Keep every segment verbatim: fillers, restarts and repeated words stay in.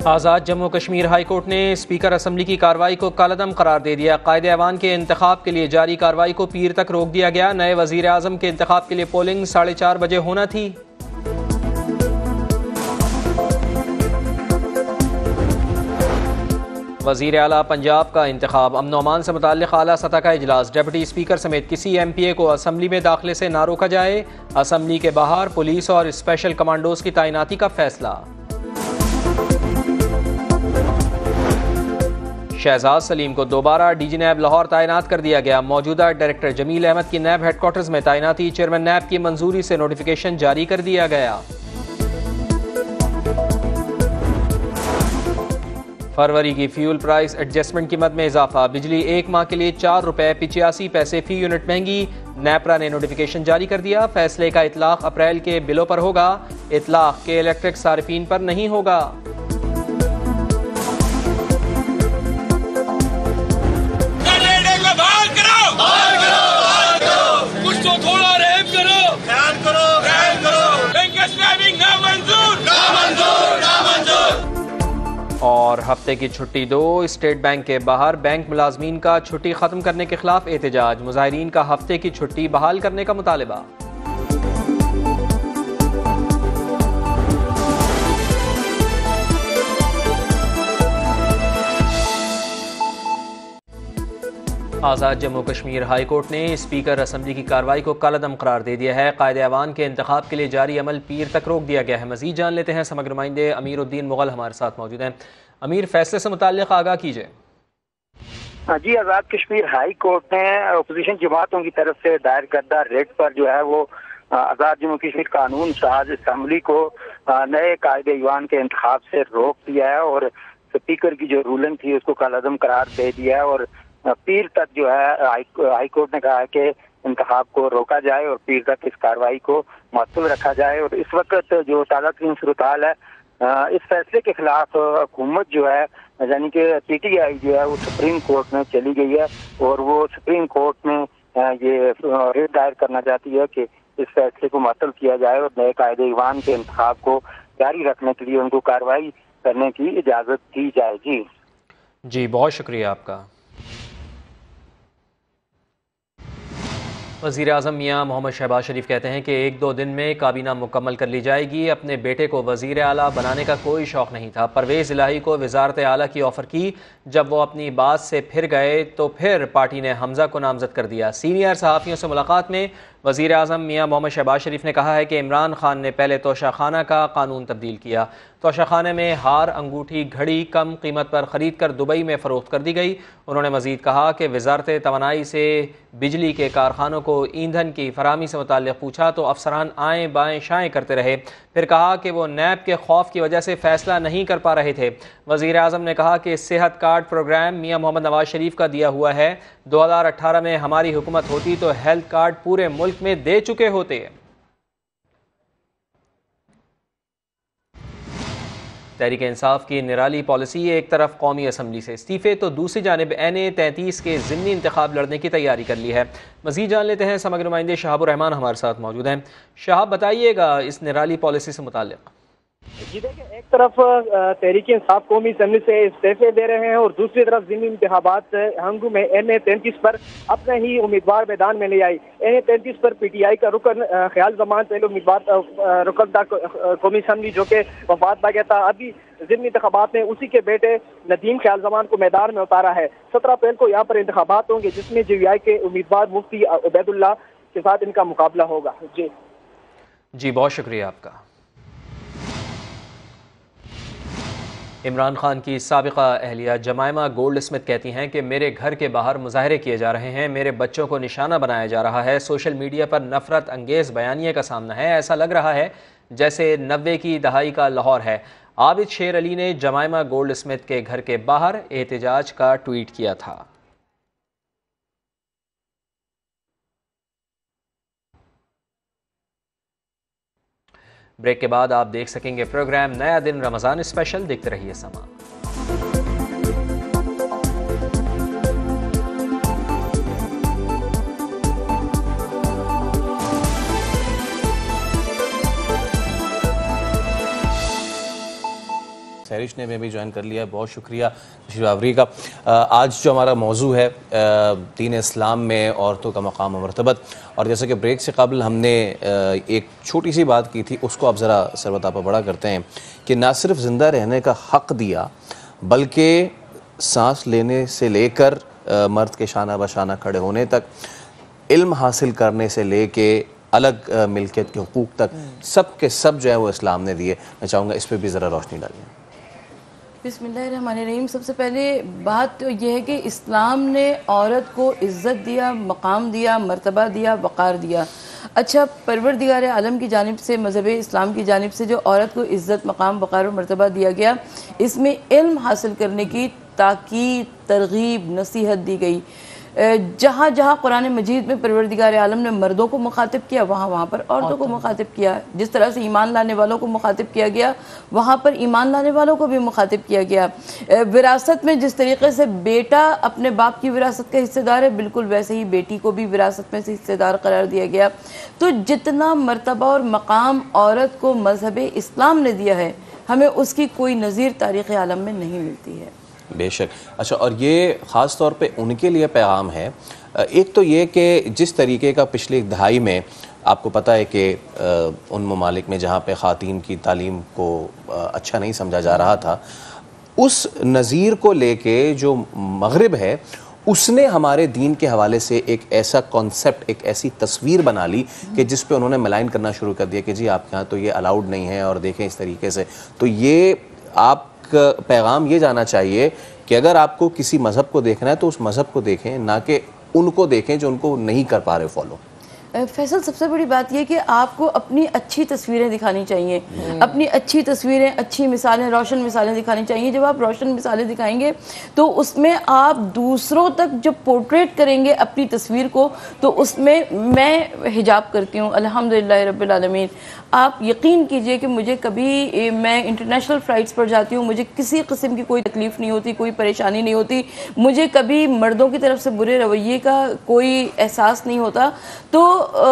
آزاد Jammu Kashmir high court نے speaker assembly کی کارروائی کو کالعدم قرار دے دیا۔ قائد ایوان کے انتخاب کے لیے جاری کارروائی کو پیر تک روک دیا گیا۔ نئے وزیر اعظم کے انتخاب کے لیے پولنگ ساڑھے چار بجے ہونا تھی۔ وزیر اعلیٰ پنجاب کا انتخاب۔ امن و امان سے متعلق اعلیٰ سطح کا اجلاس۔ ڈپٹی اسپیکر سمیت کسی ایم پی اے کو اسمبلی میں داخلے سے نہ روکا جائے۔ اسمبلی کے باہر پولیس اور اسپیشل کمانڈوز کی تعیناتی کا فیصلہ۔ شہزاد سلیم کو دوبارہ ڈی جی نیب لاہور تعینات کر دیا گیا۔ موجودہ ڈائریکٹر جمیل احمد کی نیب ہیڈ کوارٹرز میں تعیناتی۔ چیئرمین نیب کی منظوری سے نوٹیفیکیشن جاری کر دیا گیا۔ فروری کی فیول پرائس ایڈجسٹمنٹ قیمت میں اضافہ۔ بجلی ایک ماہ کے لیے چار روپے پچاسی پیسے فی یونٹ مہنگی۔ نیپرا نے نوٹیفیکیشن جاری کر دیا۔ فیصلے کا اطلاق اپریل کے بلوں پر ہوگا، اطلاق کے الیکٹرک صارفین پر نہیں ہوگا۔ اور ہفتے کی چھٹی دو۔ اسٹیٹ بینک کے باہر بینک ملازمین کا چھٹی ختم کرنے کے خلاف احتجاج۔ مظاہرین کا ہفتے کی چھٹی بحال کرنے کا مطالبہ۔ آزاد جموں کشمیر ہائی کورٹ نے اسپیکر اسمبلی کی کارروائی کو کالعدم قرار دے دیا ہے۔ قائد ایوان کے انتخاب کے لیے جاری عمل پیر تک روک دیا گیا ہے۔ مزید جان لیتے ہیں، سمجھ نمائندے امیر الدین مغل ہمارے ساتھ موجود ہیں۔ امیر، فیصلے سے متعلق آگاہ کیجیے۔ جی، آزاد کشمیر ہائی کورٹ نے اپوزیشن جماعتوں کی طرف سے دائر کردہ ریٹ پر جو ہے وہ آزاد جموں کشمیر قانون ساز اسمبلی کو نئے قائد ایوان کے انتخاب سے روک دیا ہے اور اسپیکر کی جو رولنگ تھی اس کو کالعدم قرار دے دیا ہے، اور پیر تک جو ہے ہائی کورٹ نے کہا ہے کہ انتخاب کو روکا جائے اور پیر تک اس کارروائی کو معطل رکھا جائے۔ اور اس وقت جو تازہ ترین صورتحال ہے، اس فیصلے کے خلاف حکومت جو ہے یعنی کہ پی ٹی آئی جو ہے وہ سپریم کورٹ میں چلی گئی ہے اور وہ سپریم کورٹ میں یہ ریٹ دائر کرنا چاہتی ہے کہ اس فیصلے کو معطل کیا جائے اور نئے قائد ایوان کے انتخاب کو جاری رکھنے کے لیے ان کو کارروائی کرنے کی اجازت دی جائے۔ جی جی بہت شکریہ آپ کا۔ وزیر اعظم میاں محمد شہباز شریف کہتے ہیں کہ ایک دو دن میں کابینہ مکمل کر لی جائے گی۔ اپنے بیٹے کو وزیر اعلیٰ بنانے کا کوئی شوق نہیں تھا۔ پرویز الہی کو وزارت اعلیٰ کی آفر کی، جب وہ اپنی بات سے پھر گئے تو پھر پارٹی نے حمزہ کو نامزد کر دیا۔ سینئر صحافیوں سے ملاقات میں وزیر اعظم میاں محمد شہباز شریف نے کہا ہے کہ عمران خان نے پہلے توشہ خانہ کا قانون تبدیل کیا۔ توشہ خانے میں ہار، انگوٹھی، گھڑی کم قیمت پر خرید کر دبئی میں فروخت کر دی گئی۔ انہوں نے مزید کہا کہ وزارت توانائی سے بجلی کے کارخانوں کو ایندھن کی فراہمی سے متعلق پوچھا تو افسران آئیں بائیں شائیں کرتے رہے، پھر کہا کہ وہ نیب کے خوف کی وجہ سے فیصلہ نہیں کر پا رہے تھے۔ وزیر اعظم نے کہا کہ صحت کارڈ پروگرام میاں محمد نواز شریف کا دیا ہوا ہے، دو ہزار اٹھارہ میں ہماری حکومت ہوتی تو ہیلتھ کارڈ پورے ملک میں دے چکے ہوتے۔ تحریک انصاف کی نرالی پالیسی، ایک طرف قومی اسمبلی سے استعفے تو دوسری جانب این اے تینتیس کے ضمنی انتخاب لڑنے کی تیاری کر لی ہے۔ مزید جان لیتے ہیں، سمجھ نمائندے شہاب الرحمان ہمارے ساتھ موجود ہیں۔ شہاب، بتائیے گا اس نرالی پالیسی سے متعلق۔ جی دیکھیں، ایک طرف تحریک انصاف قومی اسمبلی سے استعفے دے رہے ہیں اور دوسری طرف ضمنی انتخابات ہنگو میں این اے تینتیس پر اپنے ہی امیدوار میدان میں لے آئی۔ این اے تینتیس پر پی ٹی آئی کا رکن خیال زمان پہلے امیدوار رکن تھا قومی اسمبلی جو کہ وفات پا گیا تھا۔ ابھی ضمنی انتخابات میں اسی کے بیٹے ندیم خیال زمان کو میدان میں اتارا ہے۔ سترہ اپریل کو یہاں پر انتخابات ہوں گے جس میں جے وی آئی کے امیدوار مفتی عبید اللہ کے ساتھ ان کا مقابلہ ہوگا۔ جی جی بہت شکریہ آپ کا۔ عمران خان کی سابقہ اہلیہ جمائمہ گولڈ اسمتھ کہتی ہیں کہ میرے گھر کے باہر مظاہرے کیے جا رہے ہیں، میرے بچوں کو نشانہ بنایا جا رہا ہے، سوشل میڈیا پر نفرت انگیز بیانیے کا سامنا ہے، ایسا لگ رہا ہے جیسے نوے کی دہائی کا لاہور ہے۔ عابد شیر علی نے جمائمہ گولڈ اسمتھ کے گھر کے باہر احتجاج کا ٹویٹ کیا تھا۔ بریک کے بعد آپ دیکھ سکیں گے پروگرام نیا دن رمضان اسپیشل، دیکھتے رہیے سما۔ سیرش نے بھی جوائن کر لیا ہے، بہت شکریہ تشریف آوری کا۔ آج جو ہمارا موضوع ہے دین اسلام میں عورتوں کا مقام و مرتبت، اور جیسا کہ بریک سے قبل ہم نے ایک چھوٹی سی بات کی تھی، اس کو اب ذرا سربت آپا بڑا کرتے ہیں کہ نہ صرف زندہ رہنے کا حق دیا بلکہ سانس لینے سے لے کر مرد کے شانہ بشانہ کھڑے ہونے تک، علم حاصل کرنے سے لے کے الگ ملکیت کے حقوق تک، سب کے سب جو ہے وہ اسلام نے دیے۔ میں چاہوں گا اس پہ بھی ذرا روشنی ڈالیں۔ بسم اللہ الرحمن الرحیم۔ سب سے پہلے بات تو یہ ہے کہ اسلام نے عورت کو عزت دیا، مقام دیا، مرتبہ دیا، وقار دیا۔ اچھا، پروردگار عالم کی جانب سے، مذہب اسلام کی جانب سے جو عورت کو عزت، مقام، وقار و مرتبہ دیا گیا، اس میں علم حاصل کرنے کی تاکید، ترغیب، نصیحت دی گئی۔ جہاں جہاں قرآن مجید میں پروردگار عالم نے مردوں کو مخاطب کیا، وہاں وہاں پر عورتوں کو مخاطب کیا۔ جس طرح سے ایمان لانے والوں کو مخاطب کیا گیا، وہاں پر ایمان لانے والوں کو بھی مخاطب کیا گیا۔ وراثت میں جس طریقے سے بیٹا اپنے باپ کی وراثت کا حصہ دار ہے، بالکل ویسے ہی بیٹی کو بھی وراثت میں سے حصہ دار قرار دیا گیا۔ تو جتنا مرتبہ اور مقام عورت کو مذہب اسلام نے دیا ہے، ہمیں اس کی کوئی نظیر تاریخ عالم میں نہیں ملتی ہے۔ بے شک۔ اچھا، اور یہ خاص طور پہ ان کے لیے پیغام ہے، ایک تو یہ کہ جس طریقے کا پچھلی ایک دہائی میں آپ کو پتہ ہے کہ ان ممالک میں جہاں پہ خواتین کی تعلیم کو اچھا نہیں سمجھا جا رہا تھا، اس نظیر کو لے کے جو مغرب ہے اس نے ہمارے دین کے حوالے سے ایک ایسا کانسیپٹ، ایک ایسی تصویر بنا لی کہ جس پہ انہوں نے ملائن کرنا شروع کر دیا کہ جی آپ کے ہاں تو یہ الاؤڈ نہیں ہے، اور دیکھیں اس طریقے سے۔ تو یہ آپ کا پیغام یہ جانا چاہیے کہ اگر آپ کو کسی مذہب کو دیکھنا ہے تو اس مذہب کو دیکھیں، نہ کہ ان کو دیکھیں جو ان کو نہیں کر پا رہے فالو۔ فیصل، سب سے بڑی بات یہ کہ آپ کو اپنی اچھی تصویریں دکھانی چاہیے، اپنی اچھی تصویریں، اچھی مثالیں، روشن مثالیں دکھانی چاہیے۔ جب آپ روشن مثالیں دکھائیں گے تو اس میں آپ دوسروں تک جب پورٹریٹ کریں گے اپنی تصویر کو، تو اس میں میں حجاب کرتی ہوں الحمدللہ رب العالمین۔ آپ یقین کیجئے کہ مجھے کبھی، میں انٹرنیشنل فلائٹس پر جاتی ہوں، مجھے کسی قسم کی کوئی تکلیف نہیں ہوتی، کوئی پریشانی نہیں ہوتی، مجھے کبھی مردوں کی طرف سے برے رویے کا کوئی احساس نہیں ہوتا۔ تو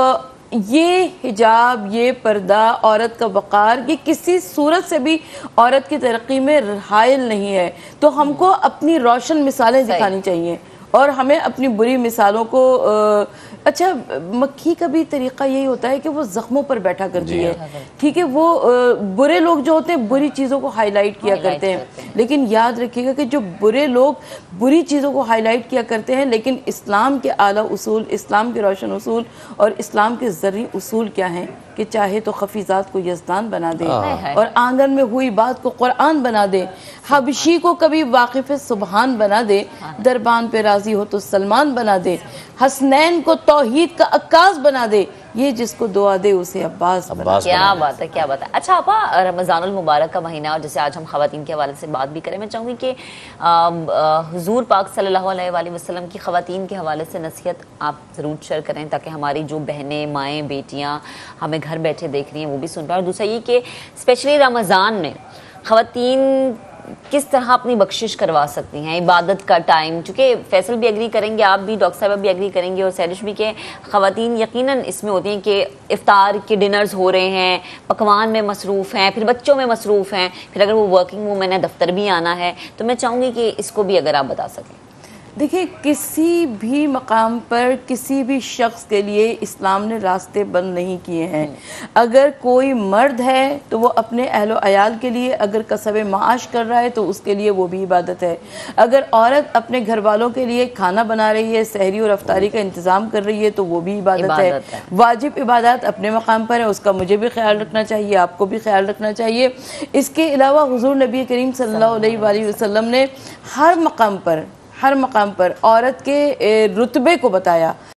یہ حجاب، یہ پردہ، عورت کا وقار، یہ کسی صورت سے بھی عورت کی ترقی میں حائل نہیں ہے۔ تو ہم کو اپنی روشن مثالیں دکھانی چاہیے، اور ہمیں اپنی بری مثالوں کو، اچھا مکھی کا بھی طریقہ یہی ہوتا ہے کہ وہ زخموں پر بیٹھا کرتی ہے، ٹھیک ہے، وہ برے لوگ جو ہوتے ہیں بری چیزوں کو ہائی لائٹ کیا کرتے ہیں، لیکن یاد رکھیے گا کہ جو برے لوگ بری چیزوں کو ہائی لائٹ کیا کرتے ہیں، لیکن اسلام کے اعلیٰ اصول، اسلام کے روشن اصول اور اسلام کے زرعی اصول کیا ہیں کہ چاہے تو خفیزات کو یزدان بنا دے، اور آنگن میں ہوئی بات کو قرآن بنا دے، حبشی کو کبھی واقف سبحان بنا دے، دربان پہ راضی ہو تو سلمان بنا دے، حسنین کو توحید کا عکاس بنا دے، یہ جس کو دعا دے اسے عباس بنا دے۔ کیا بات ہے، کیا بات ہے۔ اچھا آپا، رمضان المبارک کا مہینہ، اور جیسے آج ہم خواتین کے حوالے سے بات بھی کریں، میں چاہوں گی کہ حضور پاک صلی اللہ علیہ وآلہ وسلم کی خواتین کے حوالے سے نصیحت آپ ضرور شیئر کریں، تاکہ ہماری جو بہنیں، مائیں، بیٹیاں ہمیں گھر بیٹھے دیکھ رہی ہیں وہ بھی سن پائیں۔ اور دوسرا یہ کہ اسپیشلی رمضان میں خواتین کس طرح اپنی بخشش کروا سکتی ہیں، عبادت کا ٹائم، چونکہ فیصل بھی ایگری کریں گے، آپ بھی، ڈاکٹر صاحبہ بھی ایگری کریں گے، اور سیرش بھی، کہ خواتین یقیناً اس میں ہوتی ہیں کہ افطار کے ڈنرز ہو رہے ہیں، پکوان میں مصروف ہیں، پھر بچوں میں مصروف ہیں، پھر اگر وہ ورکنگ وومن ہے، دفتر بھی آنا ہے، تو میں چاہوں گی کہ اس کو بھی اگر آپ بتا سکیں۔ دیکھیں، کسی بھی مقام پر کسی بھی شخص کے لیے اسلام نے راستے بند نہیں کیے ہیں۔ اگر کوئی مرد ہے تو وہ اپنے اہل و عیال کے لیے اگر کسب معاش کر رہا ہے تو اس کے لیے وہ بھی عبادت ہے۔ اگر عورت اپنے گھر والوں کے لیے کھانا بنا رہی ہے، سحری اور افطاری کا انتظام کر رہی ہے تو وہ بھی عبادت ہے۔ واجب عبادات اپنے مقام پر ہے، اس کا مجھے بھی خیال رکھنا چاہیے، آپ کو بھی خیال رکھنا چاہیے۔ اس کے علاوہ حضور نبی کریم صلی اللہ علیہ وآلہ وسلم نے ہر مقام پر ہر مقام پر عورت کے رتبے کو بتایا۔